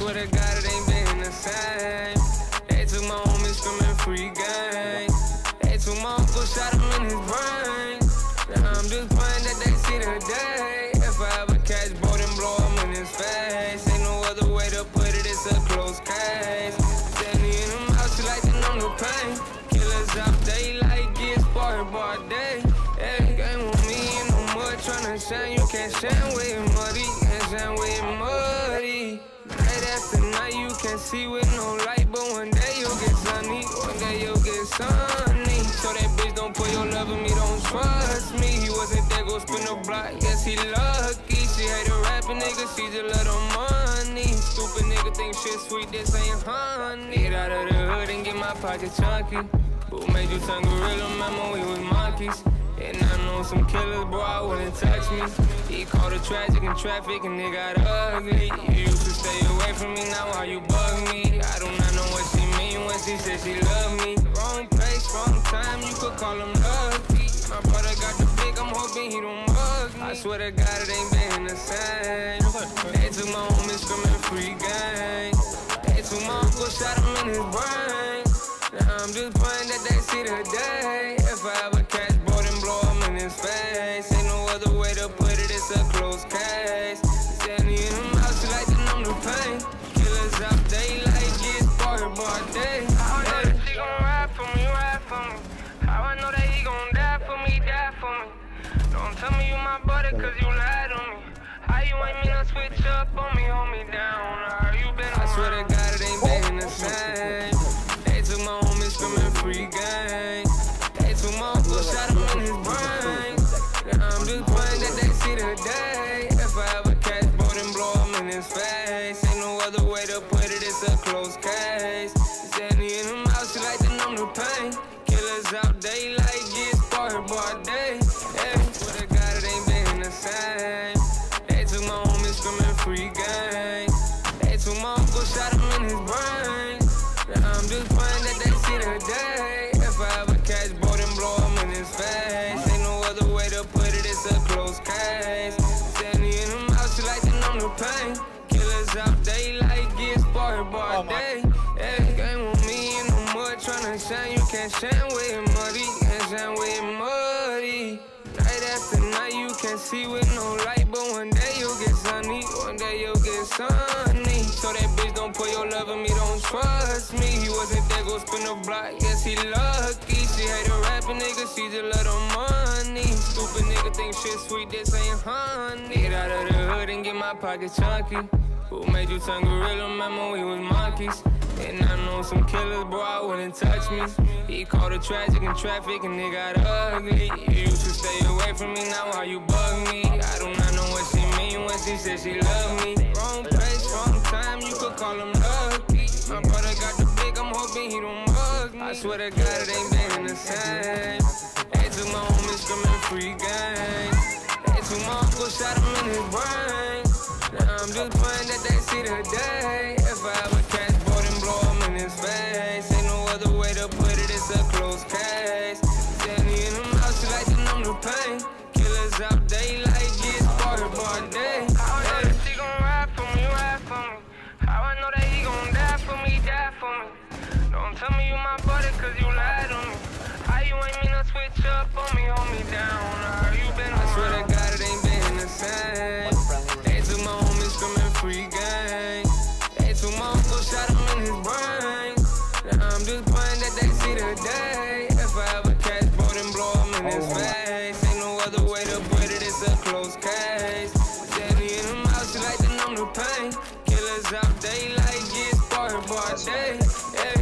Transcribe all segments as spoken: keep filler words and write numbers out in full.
swear to God, it ain't been the same. They took my homies screaming free game. They took my uncle, shot him in his brain. Now I'm just praying that they see the day. If I ever catch boat and blow him in his face, ain't no other way to put it, it's a close case. Standing in the mouth, she like to numb the pain. Killers out daylight, get sparred by day. Hey, game with me in the mud, tryna shine. You can't shine with it muddy, can't shine with it muddy. Night after night, you can't see with no light, but one day you'll get sunny, one day you'll get sunny. So that bitch don't put your love in me, don't trust me. He wasn't there, go spin the block, yes he lucky. She hate a rapping nigga, she just love the money. Stupid nigga think shit sweet, this ain't honey. Get out of the hood and get my pocket chunky. Who made you turn gorilla, remember we was monkeys. And I know some killers, bro, I wouldn't touch me. He called it tragic and traffic and it got ugly. You used to stay away from me, now why you bug me? I do not know what she mean when she said she love me. Wrong place, wrong time, you could call him lucky. My brother got the big, I'm hoping he don't mug me. I swear to God, it ain't been the same. They took my homies screaming free game. They took my uncle, shot him in his brain. Now I'm just praying that they see the day. If I ever catch boat and blow him in his face, ain't no other way to put it, it's a close case. Standing in the mouth, she like to numb the pain. Killers out daylight, get sparred by day. How I know that she gon' ride for me, ride for me. How I know that he gon' die for me, die for me. Don't tell me you my buddy, cause you lied on me. How you ain't mean to switch up on me, hold me down? How you been around? I swear to God, it ain't been the same. They took my homies screaming free game. They took my uncle, shot him in his brain. Now I'm just praying that they see the day. If I ever catch boat and blow him in his face, ain't no other way to put it, it's a close case. Standing in the mouth, she like to numb the pain. Killers out daylight, get sparred by day. Hey, swear to God, it ain't been the same. They took my homies screaming free game. They took my uncle, shot him in his brain. Now I'm just praying that they see the day. If I ever catch boat and blow him in his face, ain't no other way to put it, it's a close case. Standing in the mouth, she like to numb the pain. Killers out daylight, get sparred by day. Hey, game with me in the mud, tryna shine. You can't shine with it muddy, can't shine with it muddy. Night after night, you can't see with no light, but one day you'll get sunny, one day you'll get sunny. So that bitch don't put your love in me, don't trust me. He wasn't there, go spin the block, yes he lucky. She hate a rapping nigga, she just love the money. Stupid nigga think shit sweet, this ain't honey. Get out of the hood and get my pocket chunky. Who made you turn gorilla, remember we was monkeys. And I know some killers, bro, I wouldn't touch me. He called it tragic and traffic and it got ugly. You used to stay away from me, now why you bug me? I do not know what she mean when she said she love me. Wrong place, wrong time, you could call him lucky. My brother got the big, I'm hoping he don't mug me. I swear to God, it ain't been the same. They took my homies screaming free game. They took my uncle, shot him in his brain. Now I'm just praying that they see the day. If I ever catch boat and blow him in his face, ain't no other way to put it, it's a close case. Standing in the mouth, she like to numb the pain. Killers out daylight, get sparred by day. How I know that she gon' ride for me, ride for me. How I know that he gon' die for me, die for me. Don't tell me you my buddy, cause you lied on me. How you ain't mean to switch up on me, hold me down? How you been around? I swear to God, it ain't been the same. They took my homies screaming free game. They took my uncle, shot him in his brain. Now I'm just praying that they see the day. If I ever catch boat and blow him in his face, ain't no other way to put it, it's a close case. Standing in the mouth, she like to numb the pain. Killers out daylight, get sparred by day. Hey.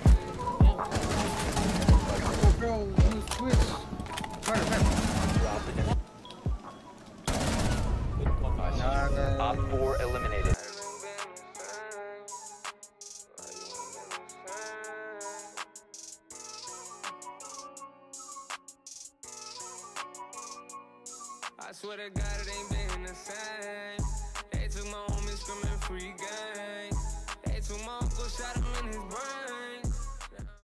Bro, you switch. Op four eliminated. I swear to God, it ain't been the same. They took my homies screaming free game.